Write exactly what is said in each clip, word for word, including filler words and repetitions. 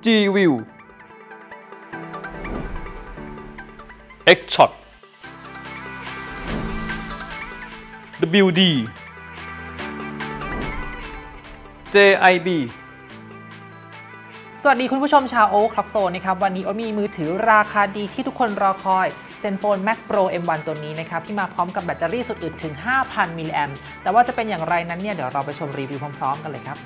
G-View X-Shot ดับเบิลยู ดี เจ ไอ บีสวัสดีคุณผู้ชมชาวโอ๊คครับโซนนะครับวันนี้โอ๊ตมีมือถือราคาดีที่ทุกคนรอคอยเซนโฟน Max Pro เอ็ม วัน ตัวนี้นะครับที่มาพร้อมกับแบตเตอรี่สุดอึดถึง ห้าพัน มิลลิแอมป์แต่ว่าจะเป็นอย่างไรนั้นเนี่ยเดี๋ยวเราไปชมรีวิวพร้อมๆกันเลยครับ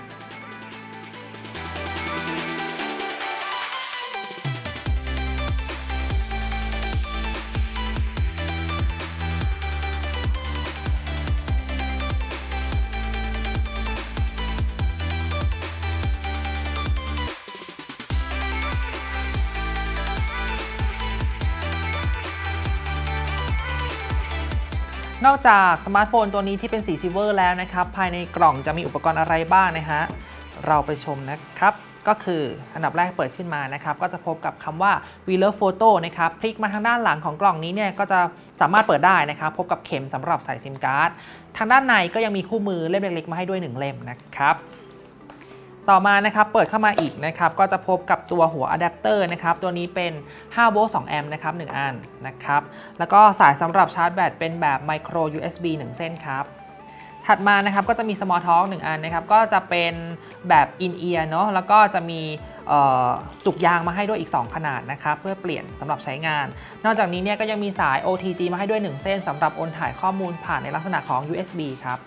นอกจากสมาร์ทโฟนตัวนี้ที่เป็นสีซิลเวอร์แล้วนะครับภายในกล่องจะมีอุปกรณ์อะไรบ้างนะฮะเราไปชมนะครับก็คืออันดับแรกเปิดขึ้นมานะครับก็จะพบกับคำว่า We Love Photo นะครับพลิกมาทางด้านหลังของกล่องนี้เนี่ยก็จะสามารถเปิดได้นะครับพบกับเข็มสำหรับใส่ซิมการ์ดทางด้านในก็ยังมีคู่มือเล่มเล็กๆมาให้ด้วยหนึ่งเล่มนะครับต่อมานะครับเปิดเข้ามาอีกนะครับก็จะพบกับตัวหัวอะแดปเตอร์นะครับตัวนี้เป็นห้าโวลต์สองแอมป์นะครับหนึ่งอันนะครับแล้วก็สายสำหรับชาร์จแบตเป็นแบบ Micro ยู เอส บี หนึ่ง เส้นครับถัดมานะครับก็จะมี Small Talk หนึ่งอันนะครับก็จะเป็นแบบ In Ear เนาะแล้วก็จะมีจุกยางมาให้ด้วยอีกสองขนาดนะครับเพื่อเปลี่ยนสำหรับใช้งานนอกจากนี้เนี่ยก็ยังมีสาย โอ ที จี มาให้ด้วยหนึ่งเส้นสำหรับโอนถ่ายข้อมูลผ่านในลักษณะของ ยู เอส บี ครับ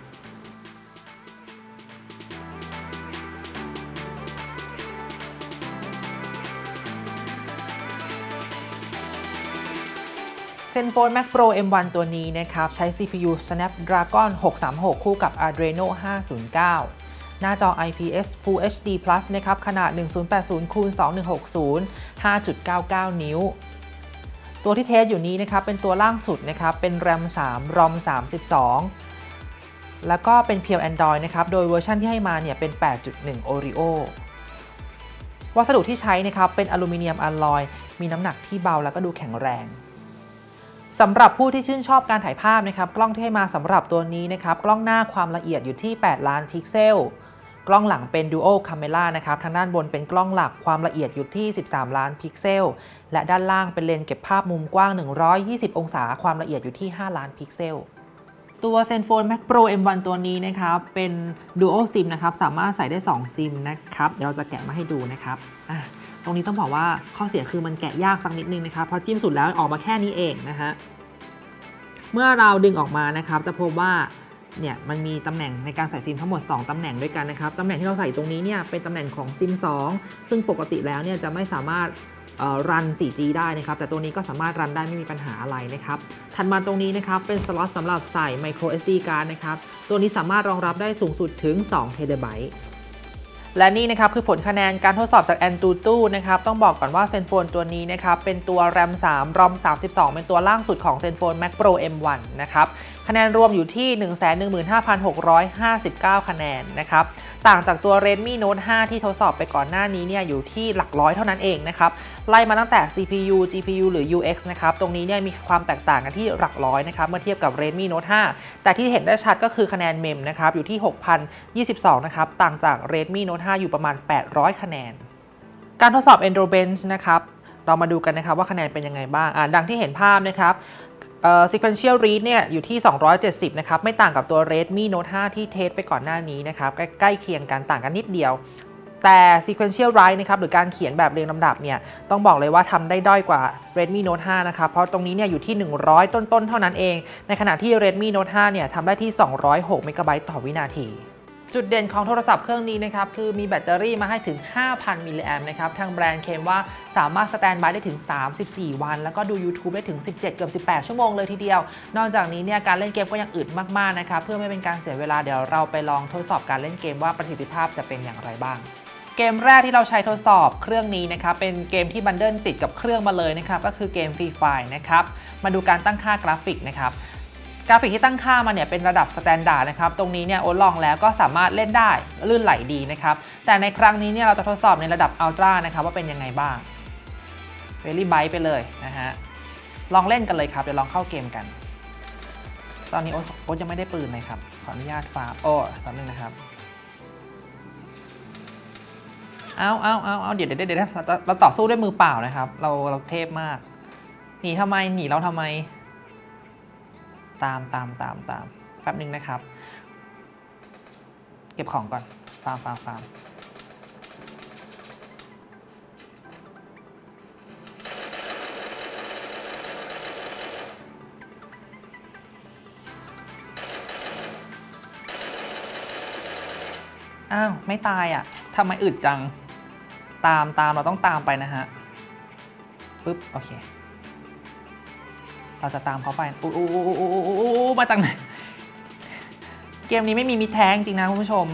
เซนโฟน Max Pro เอ็ม วัน ตัวนี้นะครับใช้ ซี พี ยู Snapdragon หกสามหกคู่กับ Adreno ห้าศูนย์เก้าหน้าจอ ไอ พี เอส Full เอช ดี Plus นะครับขนาด หนึ่งพันแปดสิบคูณสองพันหนึ่งร้อยหกสิบ ห้าจุดเก้าเก้า นิ้วตัวที่เทสอยู่นี้นะครับเป็นตัวล่างสุดนะครับเป็น แรม สาม รอม สามสิบสองแล้วก็เป็นเพียว Android นะครับโดยเวอร์ชันที่ให้มาเนี่ยเป็น แปดจุดหนึ่ง Oreo วัสดุที่ใช้นะครับเป็นอลูมิเนียมอลลอยมีน้ำหนักที่เบาแล้วก็ดูแข็งแรงสำหรับผู้ที่ชื่นชอบการถ่ายภาพนะครับกล้องที่ให้มาสำหรับตัวนี้นะครับกล้องหน้าความละเอียดอยู่ที่แปดล้านพิกเซลกล้องหลังเป็น Dual Camera นะครับทางด้านบนเป็นกล้องหลักความละเอียดอยู่ที่สิบสามล้านพิกเซลและด้านล่างเป็นเลนส์เก็บภาพมุมกว้างหนึ่งร้อยยี่สิบองศาความละเอียดอยู่ที่ห้าล้านพิกเซลตัวเซนโฟน Max Pro เอ็ม วัน ตัวนี้นะครับเป็น Dual SIM นะครับสามารถใส่ได้สองซิมนะครับเดี๋ยวเราจะแกะมาให้ดูนะครับตรงนี้ต้องบอกว่าข้อเสียคือมันแกะยากสักนิดนึงนะครับเพราะจิ้มสุดแล้วออกมาแค่นี้เองนะฮะเมื่อเราดึงออกมานะครับจะพบว่าเนี่ยมันมีตำแหน่งในการใส่ซิมทั้งหมดสองตำแหน่งด้วยกันนะครับตำแหน่งที่เราใส่ตรงนี้เนี่ยเป็นตำแหน่งของซิมสองซึ่งปกติแล้วเนี่ยจะไม่สามารถรัน โฟร์จี ได้นะครับแต่ตัวนี้ก็สามารถรันได้ไม่มีปัญหาอะไรนะครับถัดมาตรงนี้นะครับเป็นสล็อตสำหรับใส่ Micro เอส ดี Card นะครับตัวนี้สามารถรองรับได้สูงสุดถึงสองเทราไบต์และนี่นะครับคือผลคะแนนการทดสอบจาก AnTuTu นะครับต้องบอกก่อนว่าเซนโฟนตัวนี้นะครับเป็นตัว แรม สาม รอม สามสิบสองเป็นตัวล่างสุดของเซนโฟน Max Pro เอ็ม วัน นะครับคะแนนรวมอยู่ที่ หนึ่งแสนหนึ่งหมื่นห้าพันหกร้อยห้าสิบเก้า คะแนนนะครับต่างจากตัว Redmi Note ห้าที่ทดสอบไปก่อนหน้านี้เนี่ยอยู่ที่หลักร้อยเท่านั้นเองนะครับไล่มาตั้งแต่ ซี พี ยู จี พี ยู หรือ ยู เอ็กซ์ นะครับตรงนี้เนี่ยมีความแตกต่างกันที่หลักร้อยนะครับเมื่อเทียบกับ Redmi Note ห้าแต่ที่เห็นได้ชัดก็คือคะแนนเมมนะครับอยู่ที่ หกพันยี่สิบสอง นะครับต่างจาก Redmi Note ห้าอยู่ประมาณแปดร้อยคะแนนการทดสอบ Endurance นะครับเรามาดูกันนะครับว่าคะแนนเป็นยังไงบ้างอ่าดังที่เห็นภาพนะครับเอ่อ sequential read เนี่ยอยู่ที่สองร้อยเจ็ดสิบนะครับไม่ต่างกับตัว Redmi Note ห้าที่เทสไปก่อนหน้านี้นะครับใกล้ๆเคียงกันต่างกันนิดเดียวแต่ sequential write นะครับหรือการเขียนแบบเรียงลำดับเนี่ยต้องบอกเลยว่าทำได้ด้อยกว่า Redmi Note ห้านะครับเพราะตรงนี้เนี่ยอยู่ที่หนึ่งร้อยต้นๆเท่านั้นเองในขณะที่ Redmi Note ห้าเนี่ยทำได้ที่สองร้อยหกเมกะไบต์ต่อวินาทีจุดเด่นของโทรศัพท์เครื่องนี้นะครับคือมีแบตเตอรี่มาให้ถึง ห้าพัน มิลลิแอมป์นะครับทางแบรนด์เคลมว่าสามารถสแตนด์บายได้ถึงสามสิบสี่วันแล้วก็ดู YouTube ได้ถึงสิบเจ็ดเกือบสิบแปดชั่วโมงเลยทีเดียวนอกจากนี้เนี่ยการเล่นเกมก็ยังอึดมากๆนะครับเพื่อไม่เป็นการเสียเวลาเดี๋ยวเราไปลองทดสอบการเล่นเกมว่าประสิทธิภาพจะเป็นอย่างไรบ้างเกมแรกที่เราใช้ทดสอบเครื่องนี้นะครับเป็นเกมที่บันเดิลติดกับเครื่องมาเลยนะครับก็คือเกม Free Fire นะครับมาดูการตั้งค่ากราฟิกนะครับกราฟิกที่ตั้งค่ามาเนี่ยเป็นระดับสแตนดาร์ดนะครับตรงนี้เนี่ยโอ๊ตลองแล้วก็สามารถเล่นได้ลื่นไหลดีนะครับแต่ในครั้งนี้เนี่ยเราจะทดสอบในระดับอัลตร้านะครับว่าเป็นยังไงบ้างเวลี่ไบต์ไปเลยนะฮะลองเล่นกันเลยครับเดี๋ยวลองเข้าเกมกันตอนนี้โอ๊ตยังไม่ได้ปืนเลยครับขออนุญาตฟาร์มโอ้ตอนนึงนะครับเอาเอาเอาเอาเดี๋ยวเดี๋ยวเดี๋ยวเราเราต่อสู้ด้วยมือเปล่านะครับเราเราเทพมากหนีทำไมหนีเราทำไมตามตามตามตามแป๊บนึงนะครับเก็บของก่อนฟาร์มฟาร์มฟาร์มอ้าวไม่ตายอ่ะทำไมอึดจังตามตามเราต้องตามไปนะฮะปึ๊บโอเคเราจะตามเขาไปอู้อู้อู้อู้อู้อู้มาจากไหนเกมนี้ไม่มีมิดแท้งจริงนะคุณผู้ชม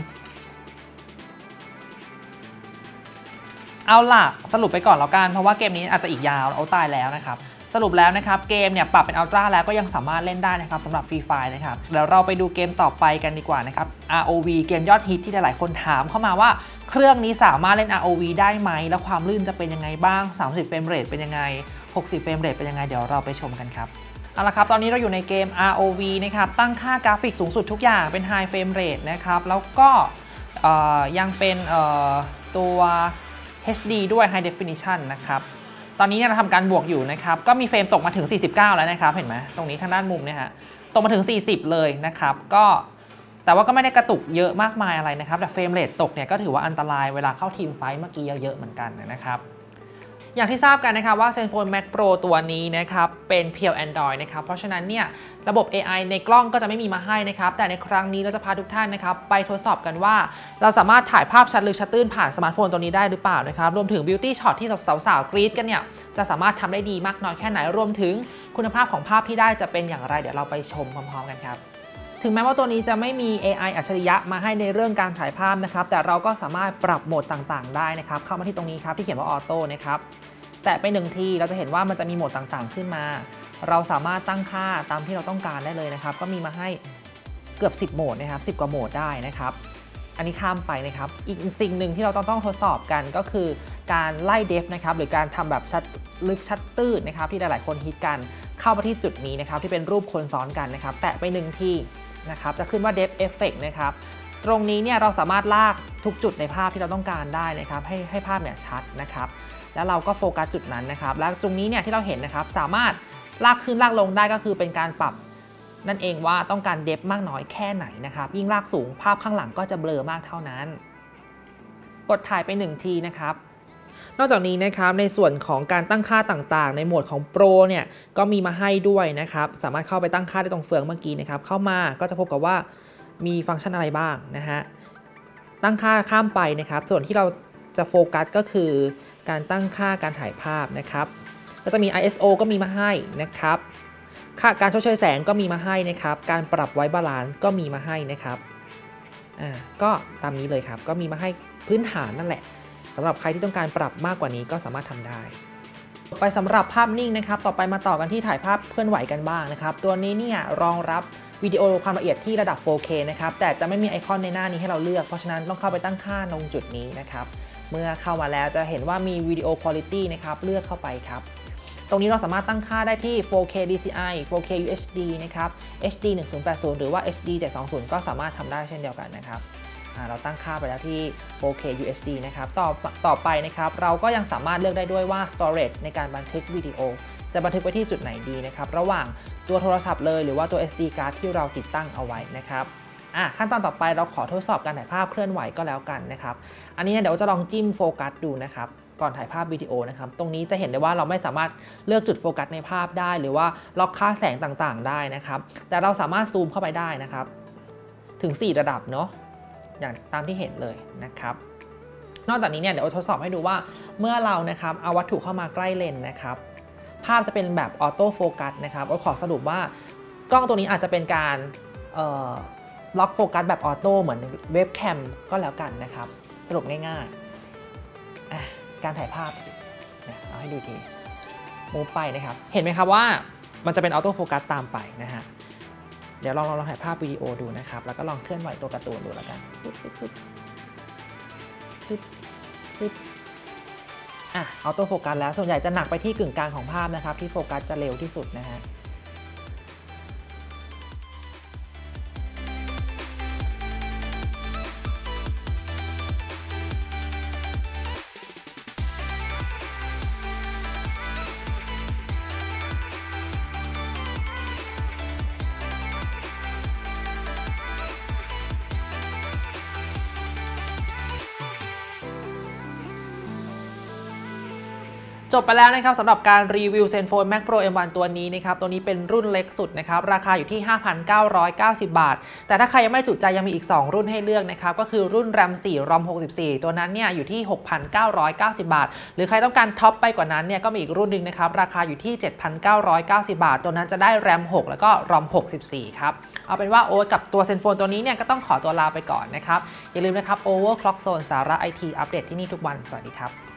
เอาล่ะสรุปไปก่อนแล้วกันเพราะว่าเกมนี้อาจจะอีกยาวเอาตายแล้วนะครับสรุปแล้วนะครับเกมเนี่ยปรับเป็นอัลตร้าแล้วก็ยังสามารถเล่นได้นะครับสำหรับ Free Fire นะครับเดี๋ยวเราไปดูเกมต่อไปกันดีกว่านะครับ อาร์ โอ วี เกมยอดฮิตที่หลายๆคนถามเข้ามาว่าเครื่องนี้สามารถเล่น อาร์ โอ วี ได้ไหมแล้วความลื่นจะเป็นยังไงบ้างสามสิบเฟรมเรทเป็นยังไงหกสิบเฟรมเรทเป็นยังไงเดี๋ยวเราไปชมกันครับเอาละครับตอนนี้เราอยู่ในเกม อาร์ โอ วี นะครับตั้งค่ากราฟิกสูงสุดทุกอย่างเป็น High Frame Rate นะครับแล้วก็ยังเป็นตัว เอช ดี ด้วย High Definition นะครับตอนนี้เราทำการบวกอยู่นะครับก็มีเฟรมตกมาถึงสี่สิบเก้าแล้วนะครับเห็นไหมตรงนี้ทางด้านมุมเนี่ยฮะตกมาถึงสี่สิบเลยนะครับก็แต่ว่าก็ไม่ได้กระตุกเยอะมากมายอะไรนะครับแต่เฟรมเรทตกเนี่ยก็ถือว่าอันตรายเวลาเข้าทีมไฟท์เมื่อกี้เยอะๆเหมือนกันนะครับอย่างที่ทราบกันนะครับว่า Zenfone Max Pro ตัวนี้นะครับเป็นเพียว Android นะครับเพราะฉะนั้นเนี่ยระบบ เอ ไอ ในกล้องก็จะไม่มีมาให้นะครับแต่ในครั้งนี้เราจะพาทุกท่านนะครับไปทดสอบกันว่าเราสามารถถ่ายภาพชัดลึกชัดตื้นผ่านสมาร์ทโฟนตัวนี้ได้หรือเปล่านะครับรวมถึง Beauty Shot ที่สาวๆกรี๊ดกันเนี่ยจะสามารถทำได้ดีมากน้อยแค่ไหนรวมถึงคุณภาพของภาพที่ได้จะเป็นอย่างไรเดี๋ยวเราไปชมพร้อมๆกันครับถึงแม้ว่าตัวนี้จะไม่มี เอ ไอ อัจฉริยะมาให้ในเรื่องการถ่ายภาพนะครับแต่เราก็สามารถปรับโหมดต่างๆได้นะครับเข้ามาที่ตรงนี้ครับที่เขียนว่าออโต้นะครับแต่ไปหนึ่งทีเราจะเห็นว่ามันจะมีโหมดต่างๆขึ้นมาเราสามารถตั้งค่าตามที่เราต้องการได้เลยนะครับก็มีมาให้เกือบสิบโหมดนะครับสิบกว่าโหมดได้นะครับอันนี้ข้ามไปนะครับอีกสิ่งหนึ่งที่เราต้องต้องทดสอบกันก็คือการไล่เดฟนะครับหรือการทำแบบชัดลึกชัดตื้นนะครับที่หลายๆคนฮิตกันเข้ามาที่จุดนี้นะครับที่เป็นรูปคนซ้อนกันนะครับแตะไปหนึ่งทีนะครับจะขึ้นว่า Depth Effect นะครับตรงนี้เนี่ยเราสามารถลากทุกจุดในภาพที่เราต้องการได้นะครับให้ให้ภาพเนี่ยชัดนะครับแล้วเราก็โฟกัสจุดนั้นนะครับแล้วตรงนี้เนี่ยที่เราเห็นนะครับสามารถลากขึ้นลากลงได้ก็คือเป็นการปรับนั่นเองว่าต้องการเดฟมากน้อยแค่ไหนนะครับยิ่งลากสูงภาพข้างหลังก็จะเบลอมากเท่านั้นกดถ่ายไปหนึ่งทีนะครับนอกจากนี้นะครับในส่วนของการตั้งค่าต่างๆในโหมดของ Pro เนี่ยก็มีมาให้ด้วยนะครับสามารถเข้าไปตั้งค่าได้ตรงเฟืองเมื่อกี้นะครับเข้ามาก็จะพบกับว่ามีฟังก์ชันอะไรบ้างนะฮะตั้งค่าข้ามไปนะครับส่วนที่เราจะโฟกัสก็คือการตั้งค่าการถ่ายภาพนะครับก็จะมี ไอ เอส โอ ก็มีมาให้นะครับค่าการชดเชยแสงก็มีมาให้นะครับการปรับไว้บาลานซ์ก็มีมาให้นะครับอ่าก็ตามนี้เลยครับก็มีมาให้พื้นฐานนั่นแหละสำหรับใครที่ต้องการปรับมากกว่านี้ก็สามารถทำได้ไปสำหรับภาพนิ่งนะครับต่อไปมาต่อกันที่ถ่ายภาพเคลื่อนไหวกันบ้างนะครับตัวนี้เนี่ยรองรับวิดีโอความละเอียดที่ระดับ โฟร์เค นะครับแต่จะไม่มีไอคอนในหน้านี้ให้เราเลือกเพราะฉะนั้นต้องเข้าไปตั้งค่าตรงจุดนี้นะครับเมื่อเข้ามาแล้วจะเห็นว่ามีวิดีโอคุณภาพนะครับเลือกเข้าไปครับตรงนี้เราสามารถตั้งค่าได้ที่ โฟร์เค ดี ซี ไอ โฟร์เค ยู เอช ดี นะครับ เอช ดี หนึ่งพันแปดสิบ หรือว่า เอช ดี เจ็ดสองศูนย์ ก็สามารถทำได้เช่นเดียวกันนะครับเราตั้งค่าไปแล้วที่ โฟร์เค ยู เอช ดี นะครับต่อต่อไปนะครับเราก็ยังสามารถเลือกได้ด้วยว่า storage ในการบันทึกวิดีโอจะบันทึกไว้ที่จุดไหนดีนะครับระหว่างตัวโทรศัพท์เลยหรือว่าตัว เอส ดี card ที่เราติดตั้งเอาไว้นะครับอ่ะขั้นตอนต่อไปเราขอทดสอบการถ่ายภาพเคลื่อนไหวก็แล้วกันนะครับอันนี้เดี๋ยวจะลองจิ้มโฟกัสดูนะครับก่อนถ่ายภาพวิดีโอนะครับตรงนี้จะเห็นได้ว่าเราไม่สามารถเลือกจุดโฟกัสในภาพได้หรือว่าล็อกค่าแสงต่างๆได้นะครับแต่เราสามารถซูมเข้าไปได้นะครับถึงสี่ระดับเนาะอย่างตามที่เห็นเลยนะครับนอกจากนี้เนี่ยเดี๋ยวทดสอบให้ดูว่าเมื่อเรานะครับเอาวัตถุเข้ามาใกล้เลนส์นะครับภาพจะเป็นแบบออโต้โฟกัสนะครับขอสรุปว่ากล้องตัวนี้อาจจะเป็นการล็อกโฟกัสแบบออโต้เหมือนเว็บแคมก็แล้วกันนะครับสรุปง่ายๆการถ่ายภาพเอาให้ดูทีมูฟไปนะครับเห็นไหมครับว่ามันจะเป็นออโต้โฟกัสตามไปนะฮะเดี๋ยวลองลองถ่ายภาพวิดีโอดูนะครับแล้วก็ลองเคลื่อนไหวตัวการ์ตูนดูแล้วกันปึ๊บปึ๊บปึ๊บปึ๊บปึ๊บอ่ะออโต้โฟกัสแล้วส่วนใหญ่จะหนักไปที่กึ่งกลางของภาพนะครับที่โฟกัสจะเร็วที่สุดนะฮะจบไปแล้วนะครับสำหรับการรีวิว Zenfone Max Pro เอ็ม วัน ตัวนี้นะครับตัวนี้เป็นรุ่นเล็กสุดนะครับราคาอยู่ที่ ห้าพันเก้าร้อยเก้าสิบ บาทแต่ถ้าใครยังไม่จุใจยังมีอีกสองรุ่นให้เลือกนะครับก็คือรุ่น แรม โฟร์ รอม หกสิบสี่ ตัวนั้นเนี่ยอยู่ที่ หกพันเก้าร้อยเก้าสิบ บาทหรือใครต้องการท็อปไปกว่านั้นเนี่ยก็มีอีกรุ่นหนึ่งนะครับราคาอยู่ที่ เจ็ดพันเก้าร้อยเก้าสิบ บาทตัวนั้นจะได้ แรม หก แล้วก็ รอม หกสิบสี่ ครับเอาเป็นว่าโอ๊ตกับตัว Zenfone ตัวนี้เนี่ยก็ต้องขอตัวลาไปก่อนนะครับอย่าลืมนะครับ Overclock Zone สาระ ไอ ที อัปเดตที่นี่ทุกวันสวัสดีครับ